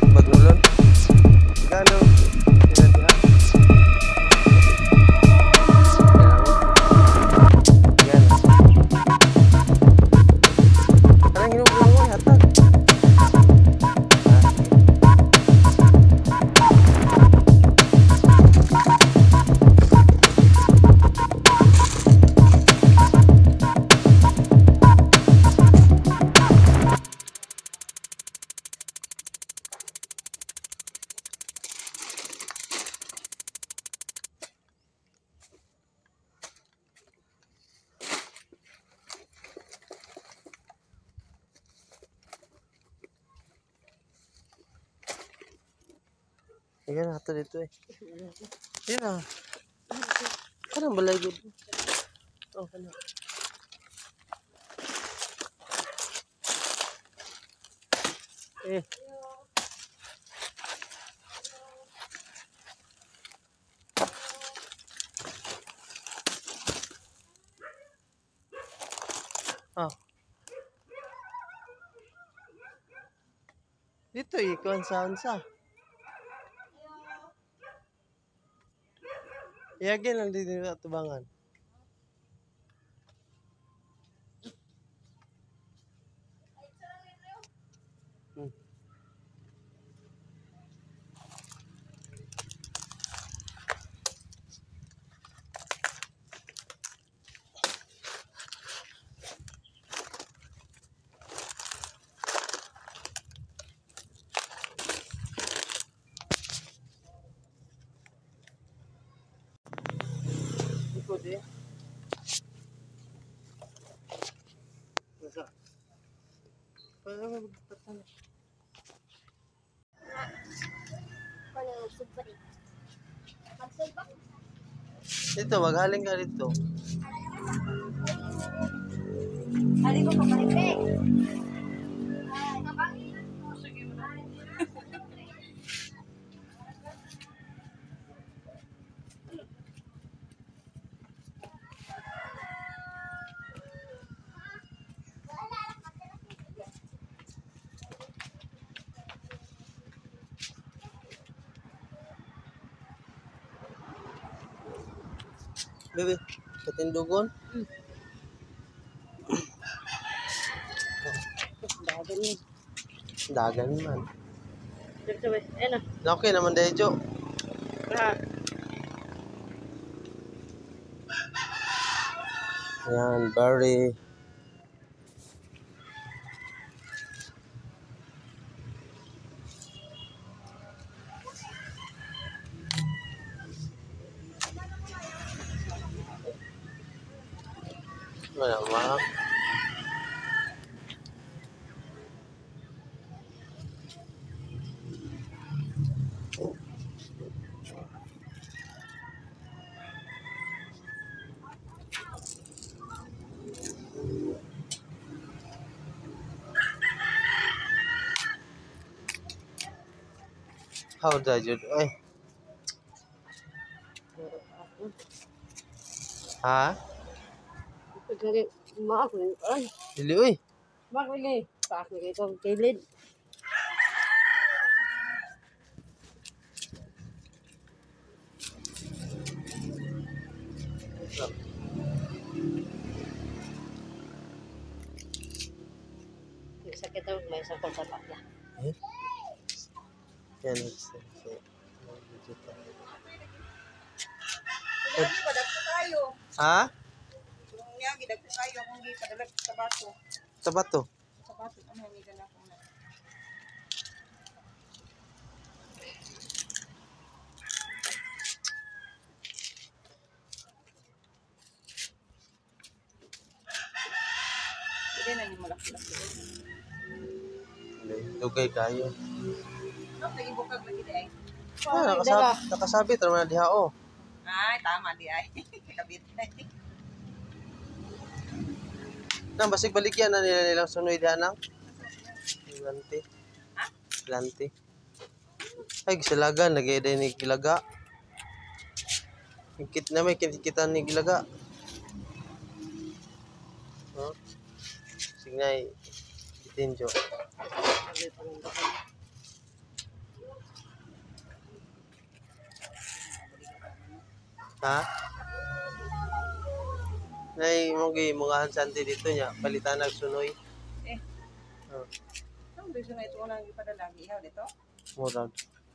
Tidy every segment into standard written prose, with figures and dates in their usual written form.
Bagulon. Gano. Dinadiha. Yan. Anong hinubulang mo? Hatag. Yan, ato dito eh. Yan ah. Kanang balay good. Oh, kanang. Eh. Ah. Dito ikon sa unsa. Iyagin lang dito na tubangan. Hmm. Ikot eh. Nasa. Paano magpatala? Dito, maghaling ka dito. Hari ko pabalik. Bebe, katindugon. Dagan ni. Dagan man. Dito ba? Ano? Okay naman dahil Jo. Ah. Yan, berry. Wala ma. How did you do? Ay. Ha? Pagkari maak ni. Ay, Dili uy. maak ni. Paak ni ko kilid. Sakit ako may sakit sa pala. Eh? Yan. Ha? Nga gidag ko kayo kung gi padalag sa bato. Sa bato. Sa bato ano ni dala ko na. Hindi na ni malaki-laki. Dugay kayo. No, nagibukag lagi di ay. Ah, nakasabit naman na diha oh. Ay, tama di ay. Kabit na. Nang basig baligyan na nila nilang sunoy diha nang. Lanti. Ha? Lanti. Ay, gisalagan lagi din ni gilaga. Kit na may kita ni gilaga. Oh. Signay itinjo. Ha? Nay mo gi mga hansante dito niya, palitan og sunoy. Eh, Oh, ang gusto na ito nang ipadala ihaw dito. murag.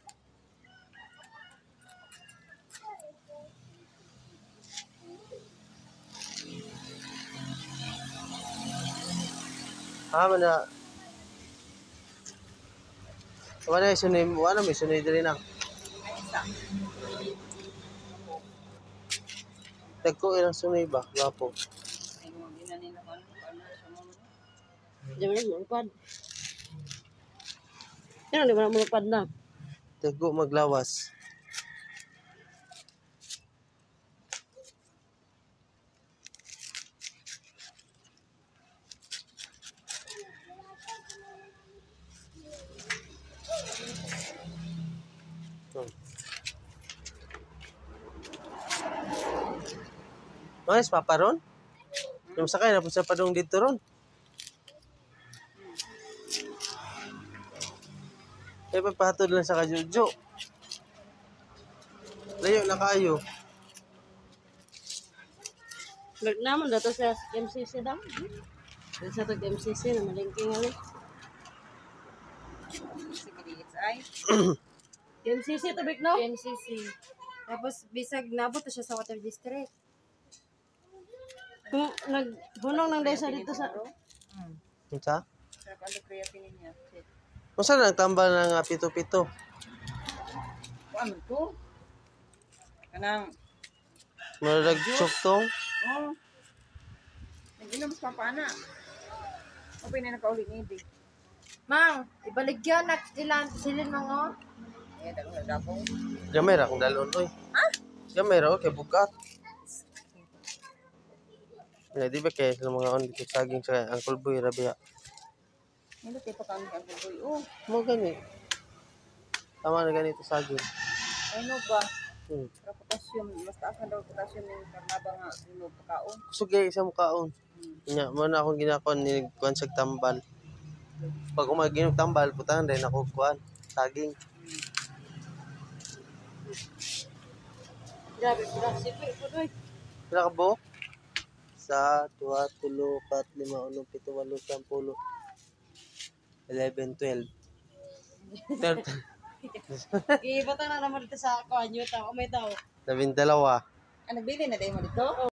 Mana wala sunoy, wala may sunoy diri na. Ay, isa. Tagko ilang sunoy ba? Wapo. Ay, mo ginanin ako ano sa mo. Diyan mo na mulupad. Yan, di mo na mulupad na. Tagko maglawas. Mas paparon? Yung sakay na po sa padong dito ron. Eh, papahatod lang sa kajujo. Layo na kayo. Balik naman dato sa MCC daw. Sa tag MCC na malingking ali. Si Kaliits ay. MCC tabik no? MCC. Tapos bisag nabot na siya sa water district. Kung naghunong ng desa dito sa Unsa? Sarap ang creatinine niya. Unsa na nagtambal ng pito-pito? Ano to? Kanang, Murag tsuktong. oh. Nag-inom sa papana. O pinanakauli ni Idi. Mang, ibaligyan na silin mga. Eh, dalo na dapo. Gamay ra kung dalon oy. Ha? Gamay ra kay bukat. Ya, di ba kay sa mga on dito saging sa Uncle Boy Rabia. Hindi tayo pakain ka ang boy. Oh, Mo gani. Tama na ganito saging. ano ba? Hmm. Para potassium. Mas taas na daw potassium yung karnaba nga inog pagkaon. Kusog kay isang kaon. Nya mo na akong ginakon ni kuan sa tambal. Pag umaginog tambal putahan din ako kuan saging. grabe pula sipi po doy. Pila ka buok? Sa 2, 3, 4, 5, 6, 7, 8, 10, 11, 12. 13. Ibata na naman dito sa kanyo tao may tao. 12. Ah, nagbili na tayo mo dito?